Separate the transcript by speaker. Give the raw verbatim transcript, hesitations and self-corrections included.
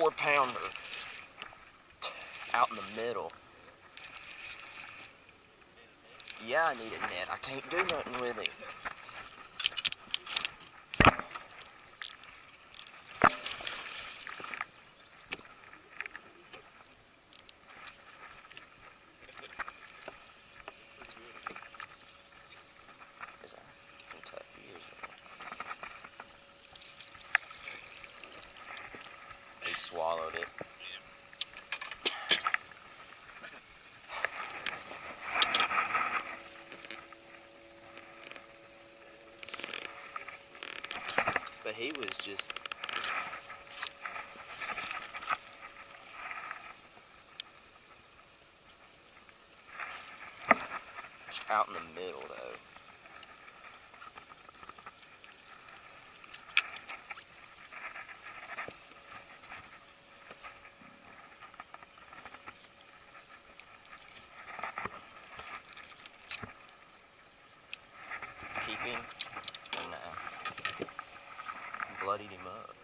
Speaker 1: four pounder out in the middle. Yeah, I need a net. I can't do nothing with him. Is that Kentucky? Is it? He swallowed it. But he was just out in the middle though. Keep him and uh, bloodied him up.